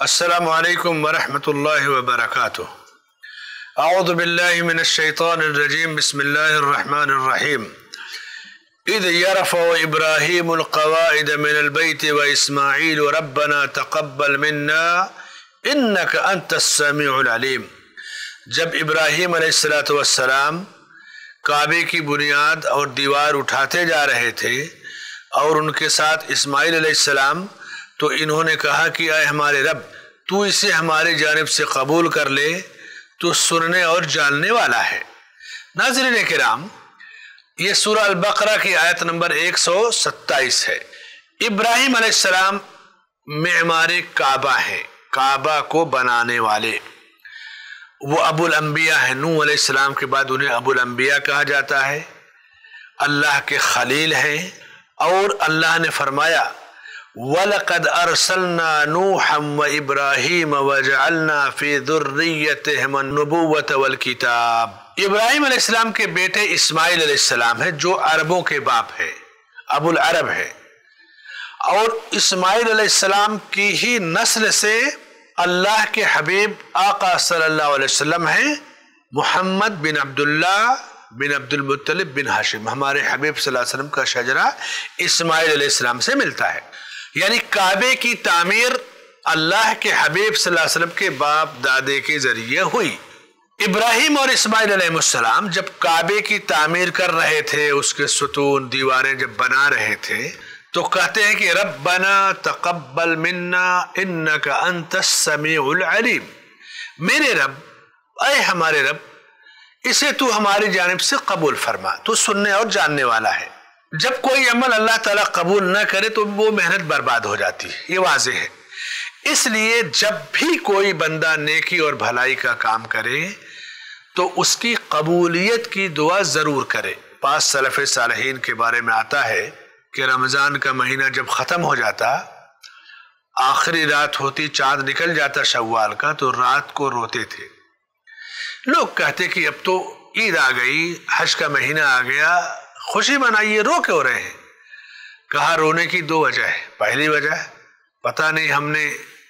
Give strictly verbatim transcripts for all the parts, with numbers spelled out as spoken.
السلام علیکم ورحمۃ اللہ وبرکاتہ۔ اعوذ باللہ من الشیطان الرجیم، بسم اللہ الرحمن الرحیم۔ اذ یرفع ابراہیم القواعد من البیت واسماعیل ربنا تقبل منا انک انت السمیع العلیم۔ جب ابراہیم علیہ الصلوۃ والسلام کعبے کی بنیاد اور دیوار اٹھاتے جا رہے تھے اور ان کے ساتھ اسماعیل علیہ السلام، تو انہوں نے کہا کہ اے ہمارے رب، تو اسے ہماری جانب سے قبول کر لے، تو سننے اور جاننے والا ہے۔ ناظرین کرام، یہ سورہ البقرہ کی آیت نمبر ایک سو ستائیس ہے۔ ابراہیم علیہ السلام معمار کعبہ ہیں، کعبہ کو بنانے والے، وہ ابو الانبیاء ہیں۔ نوح علیہ السلام کے بعد انہیں ابو الانبیاء کہا جاتا ہے، اللہ کے خلیل ہیں، اور اللہ نے فرمایا وَلَقَدْ أَرْسَلْنَا نُوحًا وَإِبْرَاهِيمَ وَجَعَلْنَا فِي ذُرِّيَّتِهِمَا النُّبُوَّةَ وَالْكِتَابَ۔ ابراہیم علیہ السلام کے بیٹے اسماعیل علیہ السلام ہے، جو عربوں کے باپ ہے، ابو العرب ہے، اور اسماعیل علیہ السلام کی ہی نسل سے اللہ کے حبیب آقا صلی اللہ علیہ وسلم ہیں، محمد بن عبداللہ بن عبد المطلب بن ہاشم۔ ہمارے حبیب صلی اللہ علیہ وسلم کا شجرہ اسماعیل علیہ السلام سے ملتا ہے۔ یعنی کعبے کی تعمیر اللہ کے حبیب صلی اللہ علیہ وسلم کے باپ دادے کے ذریعے ہوئی۔ ابراہیم اور اسماعیل علیہ السلام جب کعبے کی تعمیر کر رہے تھے، اس کے ستون دیواریں جب بنا رہے تھے، تو کہتے ہیں کہ ربنا تقبل منا انک انت السمیع العلیم۔ میرے رب، اے ہمارے رب، اسے تو ہماری جانب سے قبول فرما، تو سننے اور جاننے والا ہے۔ جب کوئی عمل اللہ تعالیٰ قبول نہ کرے تو وہ محنت برباد ہو جاتی ہے، یہ واضح ہے۔ اس لیے جب بھی کوئی بندہ نیکی اور بھلائی کا کام کرے تو اس کی قبولیت کی دعا ضرور کرے۔ پاس سلف صالحین کے بارے میں آتا ہے کہ رمضان کا مہینہ جب ختم ہو جاتا، آخری رات ہوتی، چاند نکل جاتا شوال کا، تو رات کو روتے تھے۔ لوگ کہتے کہ اب تو عید آ گئی، حج کا مہینہ آ گیا، خوشی منائیے، رو کیوں رہے ہیں؟ کہا رونے کی دو وجہ ہے۔ پہلی وجہ، پتہ نہیں ہم نے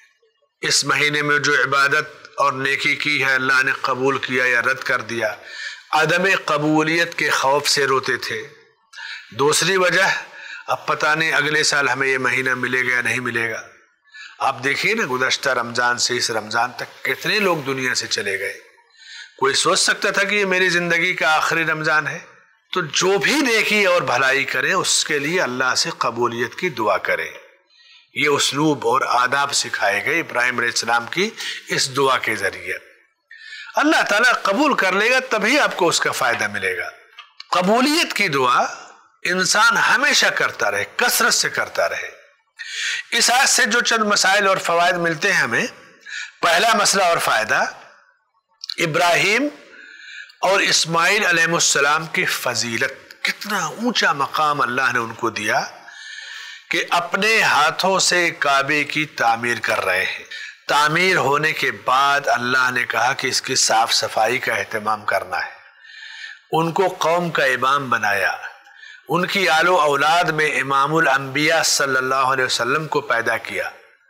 اس مہینے میں جو عبادت اور نیکی کی ہے اللہ نے قبول کیا یا رد کر دیا، عدم قبولیت کے خوف سے روتے تھے۔ دوسری وجہ، اب پتہ نہیں اگلے سال ہمیں یہ مہینہ ملے گا یا نہیں ملے گا۔ آپ دیکھیے نا، گزشتہ رمضان سے اس رمضان تک کتنے لوگ دنیا سے چلے گئے۔ کوئی سوچ سکتا تھا کہ یہ میری زندگی کا آخری رمضان ہے؟ تو جو بھی نیکی اور بھلائی کرے اس کے لیے اللہ سے قبولیت کی دعا کرے۔ یہ اسلوب اور آداب سکھائے گئے ابراہیم علیہ السلام کی اس دعا کے ذریعے۔ اللہ تعالیٰ قبول کر لے گا تبھی آپ کو اس کا فائدہ ملے گا۔ قبولیت کی دعا انسان ہمیشہ کرتا رہے، کثرت سے کرتا رہے۔ اس آیت سے جو چند مسائل اور فوائد ملتے ہیں ہمیں، پہلا مسئلہ اور فائدہ، ابراہیم اور اسماعیل علیہ السلام کی فضیلت، کتنا اونچا مقام اللہ نے ان کو دیا کہ اپنے ہاتھوں سے کعبے کی تعمیر کر رہے ہیں۔ تعمیر ہونے کے بعد اللہ نے کہا کہ اس کی صاف صفائی کا اہتمام کرنا ہے۔ ان کو قوم کا امام بنایا، ان کی آل و اولاد میں امام الانبیاء صلی اللہ علیہ وسلم کو پیدا کیا۔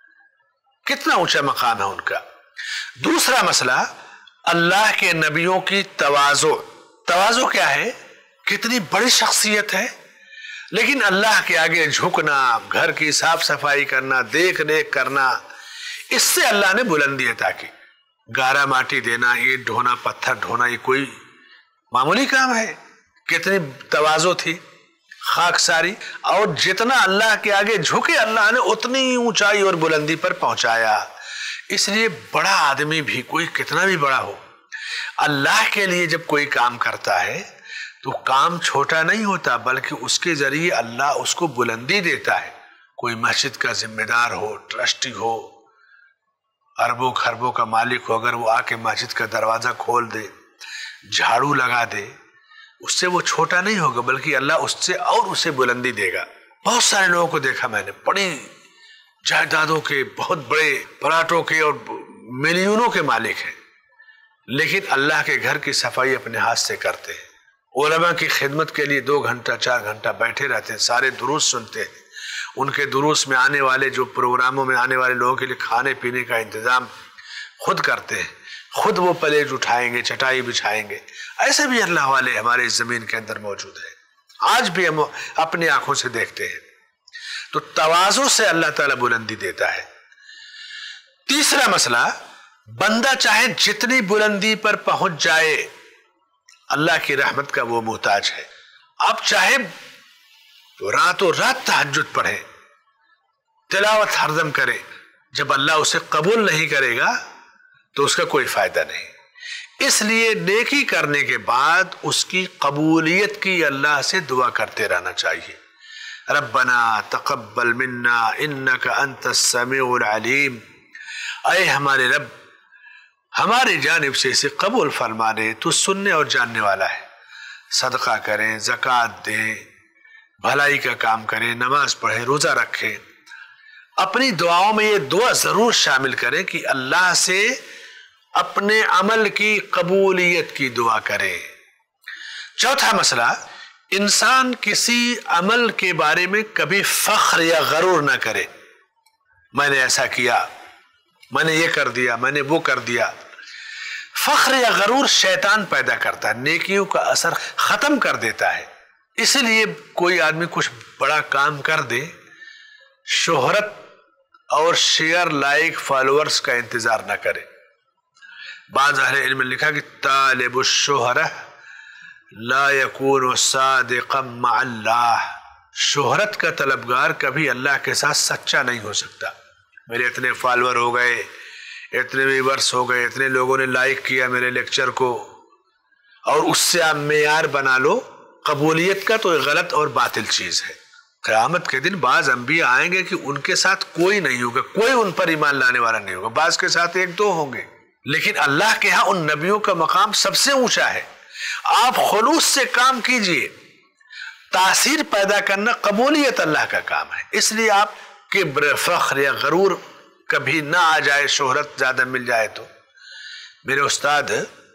کتنا اونچا مقام ہے ان کا۔ دوسرا مسئلہ، اللہ کے نبیوں کی تواضع۔ تواضع کیا ہے؟ کتنی بڑی شخصیت ہے، لیکن اللہ کے آگے جھکنا، گھر کی صاف صفائی کرنا، دیکھ ریکھ کرنا، اس سے اللہ نے بلندی عطا کی۔ گارا ماٹی دینا، اینٹ ڈھونا، پتھر ڈھونا، یہ کوئی معمولی کام ہے؟ کتنی تواضع تھی، خاک ساری، اور جتنا اللہ کے آگے جھکے اللہ نے اتنی اونچائی اور بلندی پر پہنچایا۔ اس لیے بڑا آدمی بھی، کوئی کتنا بھی بڑا ہو، اللہ کے لیے جب کوئی کام کرتا ہے تو کام چھوٹا نہیں ہوتا، بلکہ اس کے ذریعے اللہ اس کو بلندی دیتا ہے۔ کوئی مسجد کا ذمہ دار ہو، ٹرسٹی ہو، اربوں خربوں کا مالک ہو، اگر وہ آ کے مسجد کا دروازہ کھول دے، جھاڑو لگا دے، اس سے وہ چھوٹا نہیں ہوگا، بلکہ اللہ اس سے اور اسے بلندی دے گا۔ بہت سارے لوگوں کو دیکھا میں نے، بڑی جائیدادوں کے، بہت بڑے پلاٹوں کے اور ملینوں کے مالک ہیں، لیکن اللہ کے گھر کی صفائی اپنے ہاتھ سے کرتے ہیں۔ علماء کی خدمت کے لیے دو گھنٹہ چار گھنٹہ بیٹھے رہتے ہیں، سارے دروس سنتے ہیں، ان کے دروس میں آنے والے جو پروگراموں میں آنے والے لوگوں کے لیے کھانے پینے کا انتظام خود کرتے ہیں، خود وہ پلیٹ اٹھائیں گے، چٹائی بچھائیں گے، ایسے بھی اللہ والے ہمارے اس زمین کے اندر موجود ہیں، آج بھی ہم اپنی آنکھوں سے دیکھتے ہیں۔ تو تواضع سے اللہ تعالیٰ بلندی دیتا ہے۔ تیسرا مسئلہ، بندہ چاہے جتنی بلندی پر پہنچ جائے اللہ کی رحمت کا وہ محتاج ہے۔ آپ چاہے راتوں رات تہجد پڑھے، تلاوت ہردم کرے، جب اللہ اسے قبول نہیں کرے گا تو اس کا کوئی فائدہ نہیں۔ اس لیے نیکی کرنے کے بعد اس کی قبولیت کی اللہ سے دعا کرتے رہنا چاہیے۔ ربنا تقبل منا انک انت السمیع العلیم، اے ہمارے رب ہماری جانب سے اسے قبول فرما دے، تو سننے اور جاننے والا ہے۔ صدقہ کریں، زکوٰۃ دیں، بھلائی کا کام کریں، نماز پڑھیں، روزہ رکھیں۔ اپنی دعاؤں میں یہ دعا ضرور شامل کریں کہ اللہ سے اپنے عمل کی قبولیت کی دعا کریں۔ چوتھا مسئلہ، انسان کسی عمل کے بارے میں کبھی فخر یا غرور نہ کرے، میں نے ایسا کیا، میں نے یہ کر دیا، میں نے وہ کر دیا۔ فخر یا غرور شیطان پیدا کرتا ہے، نیکیوں کا اثر ختم کر دیتا ہے۔ اسی لیے کوئی آدمی کچھ بڑا کام کر دے، شہرت اور شیئر لائک فالورز کا انتظار نہ کرے۔ بعض اہل علم نے لکھا کہ طالب الشہرہ لا یکون صادقا مع اللہ، شہرت کا طلبگار کبھی اللہ کے ساتھ سچا نہیں ہو سکتا۔ میرے اتنے فالور ہو گئے، اتنے ویورز ہو گئے، اتنے لوگوں نے لائک کیا میرے لیکچر کو، اور اس سے آپ معیار بنا لو قبولیت کا، تو یہ غلط اور باطل چیز ہے۔ قیامت کے دن بعض انبیاء آئیں گے کہ ان کے ساتھ کوئی نہیں ہوگا، کوئی ان پر ایمان لانے والا نہیں ہوگا، بعض کے ساتھ ایک دو ہوں گے، لیکن اللہ کے ہاں ان نبیوں کا مقام سب سے اونچا ہے۔ آپ خلوص سے کام کیجئے، تاثیر پیدا کرنا قبولیت اللہ کا کام ہے۔ اس لیے آپ کبر، فخر یا غرور کبھی نہ آ جائے، شہرت زیادہ مل جائے تو۔ میرے استاد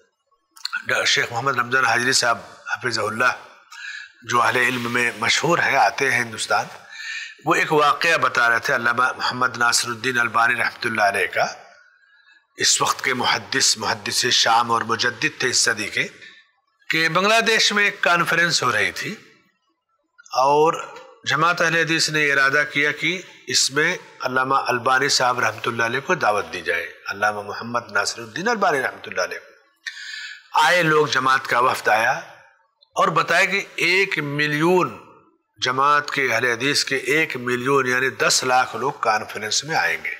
شیخ محمد رمضان حاجری صاحب حفظہ اللہ، جو اہل علم میں مشہور ہیں، آتے ہیں ہندوستان، وہ ایک واقعہ بتا رہے تھے علامہ محمد ناصر الدین البانی رحمۃ اللہ علیہ کا، اس وقت کے محدث محدث شام اور مجدد تھے اس صدی کے، کہ بنگلہ دیش میں ایک کانفرنس ہو رہی تھی اور جماعت اہل حدیث نے ارادہ کیا کہ اس میں علامہ البانی صاحب رحمۃ اللہ علیہ کو دعوت دی جائے، علامہ محمد ناصر الدین البانی رحمۃ اللہ علیہ کو۔ آئے لوگ، جماعت کا وفد آیا اور بتایا کہ ایک ملین جماعت کے اہل حدیث کے ایک ملین یعنی دس لاکھ لوگ کانفرنس میں آئیں گے،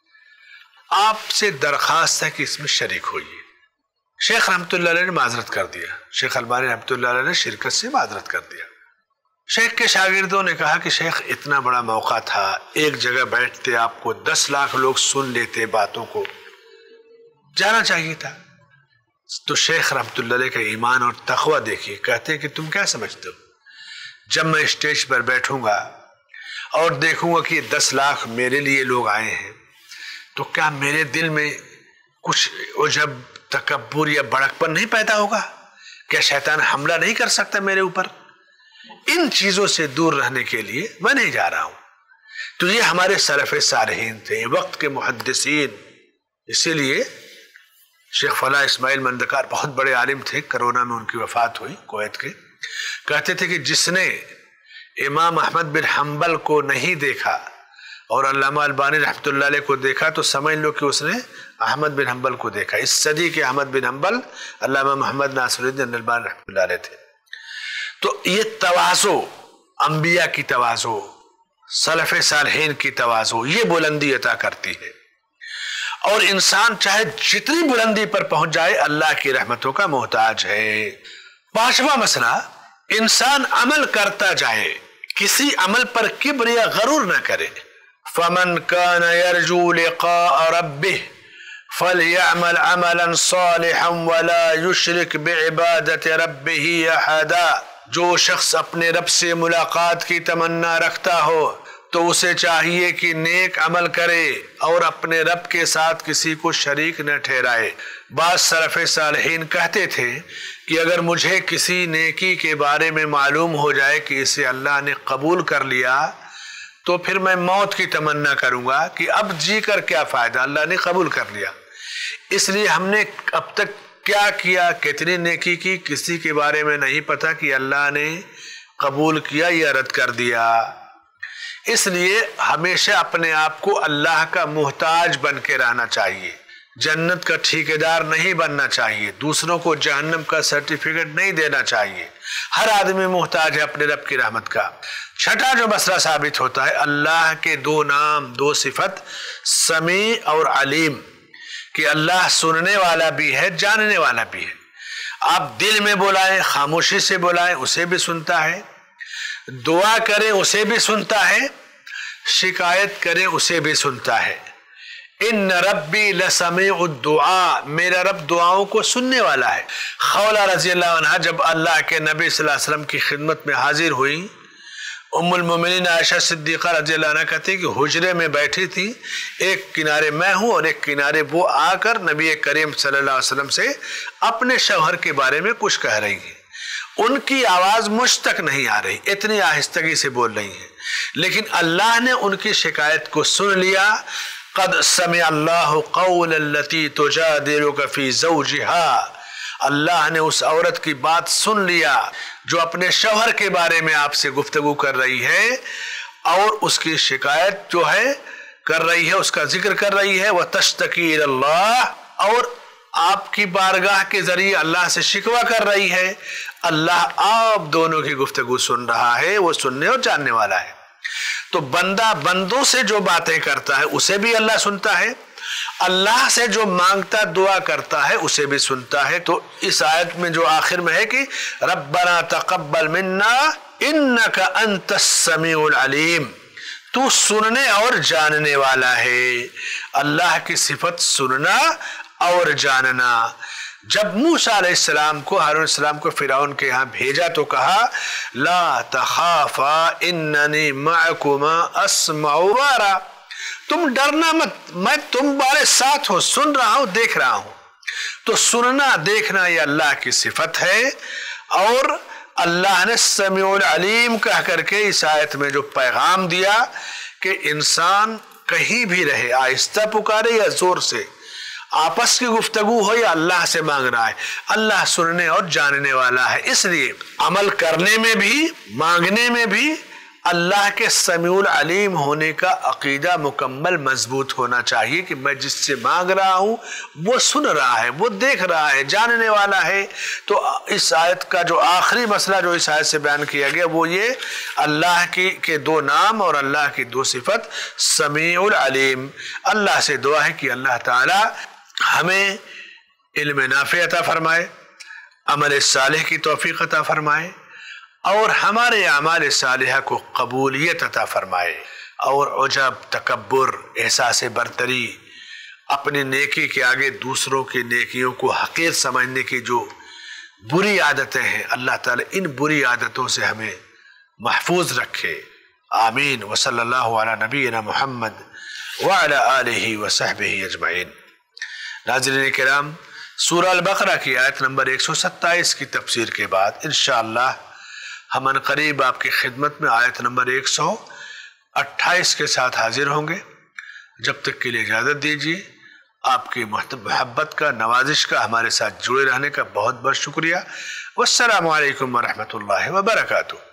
آپ سے درخواست ہے کہ اس میں شریک ہوئیے۔ شیخ رحمۃ اللہ علیہ نے معذرت کر دیا، شیخ البانی رحمۃ اللہ علیہ نے شرکت سے معذرت کر دیا۔ شیخ کے شاگردوں نے کہا کہ شیخ اتنا بڑا موقع تھا، ایک جگہ بیٹھتے، آپ کو دس لاکھ لوگ سن لیتے باتوں کو، جانا چاہیے تھا۔ تو شیخ رحمۃ اللہ علیہ کا ایمان اور تقوی دیکھیے، کہتے ہیں کہ تم کیا سمجھتے ہو، جب میں اسٹیج پر بیٹھوں گا اور دیکھوں گا کہ یہ دس لاکھ میرے لیے لوگ آئے ہیں، تو کیا میرے دل میں کچھ عجب، تکبر یا بڑکپن نہیں پیدا ہوگا؟ کیا شیطان حملہ نہیں کر سکتا میرے اوپر؟ ان چیزوں سے دور رہنے کے لیے میں نہیں جا رہا ہوں۔ تو یہ ہمارے سلف صالحین تھے، وقت کے محدثین۔ اسی لیے شیخ فلاح اسماعیل مندکار بہت بڑے عالم تھے، کرونا میں ان کی وفات ہوئی کویت کے، کہتے تھے کہ جس نے امام احمد بن حنبل کو نہیں دیکھا اور علامہ البانی رحمۃ اللہ علیہ کو دیکھا تو سمجھ لو کہ اس نے احمد بن حنبل کو دیکھا۔ اس صدی کے احمد بن حنبل علامہ محمد ناصر الدین البانی رحمۃ اللہ علیہ تھے۔ تو یہ تواضع، انبیاء کی تواضع، سلف صالحین کی تواضع، یہ بلندی عطا کرتی ہے، اور انسان چاہے جتنی بلندی پر پہنچ جائے اللہ کی رحمتوں کا محتاج ہے۔ پانچواں مسئلہ، انسان عمل کرتا جائے، کسی عمل پر کبر یا غرور نہ کرے۔ فمن كان يرجو لقاء ربه فليعمل عملا صالحا ولا يشرك بعبادة ربه احدا۔ جو شخص اپنے رب سے ملاقات کی تمنا رکھتا ہو تو اسے چاہیے کہ نیک عمل کرے اور اپنے رب کے ساتھ کسی کو شریک نہ ٹھہرائے۔ بعض سلف صالحین کہتے تھے کہ اگر مجھے کسی نیکی کے بارے میں معلوم ہو جائے کہ اسے اللہ نے قبول کر لیا تو پھر میں موت کی تمنا کروں گا کہ اب جی کر کیا فائدہ، اللہ نے قبول کر لیا۔ اس لیے ہم نے اب تک کیا کیا، کتنی نیکی کی، کسی کے بارے میں نہیں پتا کہ اللہ نے قبول کیا یا رد کر دیا۔ اس لیے ہمیشہ اپنے آپ کو اللہ کا محتاج بن کے رہنا چاہیے، جنت کا ٹھیکیدار نہیں بننا چاہیے، دوسروں کو جہنم کا سرٹیفکیٹ نہیں دینا چاہیے۔ ہر آدمی محتاج ہے اپنے رب کی رحمت کا۔ چھٹا جو مسئلہ ثابت ہوتا ہے، اللہ کے دو نام، دو صفت، سمیع اور علیم، کہ اللہ سننے والا بھی ہے، جاننے والا بھی ہے۔ آپ دل میں بلائیں، خاموشی سے بلائیں، اسے بھی سنتا ہے، دعا کریں اسے بھی سنتا ہے، شکایت کریں اسے بھی سنتا ہے۔ ان ربی لسمیع الدعاء، میرا رب دعاؤں کو سننے والا ہے۔ خولہ رضی اللہ عنہ جب اللہ کے نبی صلی اللہ علیہ وسلم کی خدمت میں حاضر ہوئی، ام المومنین عائشہ صدیقہ رضی اللہ عنہ کہتی کہ حجرے میں بیٹھی تھی، ایک کنارے میں ہوں اور ایک کنارے وہ آ کر نبی کریم صلی اللہ علیہ وسلم سے اپنے شوہر کے بارے میں کچھ کہہ رہی ہیں۔ ان کی آواز مجھ تک نہیں آ رہی، اتنی آہستگی سے بول رہی ہیں، لیکن اللہ نے ان کی شکایت کو سن لیا۔ قد سمع اللہ قول التی تجادلک فی زوجہا، اللہ نے اس عورت کی بات سن لیا جو اپنے شوہر کے بارے میں آپ سے گفتگو کر رہی ہے اور اس کی شکایت جو ہے کر رہی ہے، اس کا ذکر کر رہی ہے۔ وتشتکی الی اللہ، اور آپ کی بارگاہ کے ذریعے اللہ سے شکوہ کر رہی ہے۔ اللہ آپ دونوں کی گفتگو سن رہا ہے، وہ سننے اور جاننے والا ہے۔ تو بندہ بندوں سے جو باتیں کرتا ہے اسے بھی اللہ سنتا ہے، اللہ سے جو مانگتا دعا کرتا ہے اسے بھی سنتا ہے۔ تو اس آیت میں جو آخر میں ہے کہ ربنا تقبل منا انک انت السمیع العلیم، تو سننے اور جاننے والا ہے۔ اللہ کی صفت سننا اور جاننا۔ جب موسیٰ علیہ السلام کو، ہارون علیہ السلام کو فرعون کے ہاں بھیجا تو کہا لا تخافا اننی معکما اسمع وارا، تم ڈرنا مت، میں تمہارے ساتھ ہوں، سن رہا ہوں، دیکھ رہا ہوں۔ تو سننا دیکھنا یہ اللہ کی صفت ہے، اور اللہ نے سمیع العلیم کہہ کر کے اس آیت میں جو پیغام دیا کہ انسان کہیں بھی رہے، آہستہ پکارے یا زور سے، آپس کی گفتگو ہو یا اللہ سے مانگ رہا ہے، اللہ سننے اور جاننے والا ہے۔ اس لیے عمل کرنے میں بھی، مانگنے میں بھی اللہ کے سمیع العلیم ہونے کا عقیدہ مکمل مضبوط ہونا چاہیے کہ میں جس سے مانگ رہا ہوں وہ سن رہا ہے، وہ دیکھ رہا ہے، جاننے والا ہے۔ تو اس آیت کا جو آخری مسئلہ جو اس آیت سے بیان کیا گیا وہ یہ اللہ کی کے دو نام اور اللہ کی دو صفت سمیع العلیم۔ اللہ سے دعا ہے کہ اللہ تعالی ہمیں علم نافع عطا فرمائے، عمل صالح کی توفیق عطا فرمائے، اور ہمارے اعمال صالحہ کو قبولیت عطا فرمائے، اور عجب، تکبر، احساس برتری، اپنی نیکی کے آگے دوسروں کی نیکیوں کو حقیر سمجھنے کی جو بری عادتیں ہیں، اللہ تعالی ان بری عادتوں سے ہمیں محفوظ رکھے۔ آمین۔ وصلی اللہ علی نبینا محمد وعلی آلہ وصحبہ اجمعین۔ ناظرین کرام، سورہ البقرہ کی آیت نمبر ایک سو ستائیس کی تفسیر کے بعد انشاءاللہ ہم ان قریب آپ کی خدمت میں آیت نمبر ایک سو اٹھائیس کے ساتھ حاضر ہوں گے۔ جب تک کے لیے اجازت دیجیے۔ آپ کی محبت کا، نوازش کا، ہمارے ساتھ جڑے رہنے کا بہت بہت شکریہ۔ والسلام علیکم ورحمۃ اللہ وبرکاتہ۔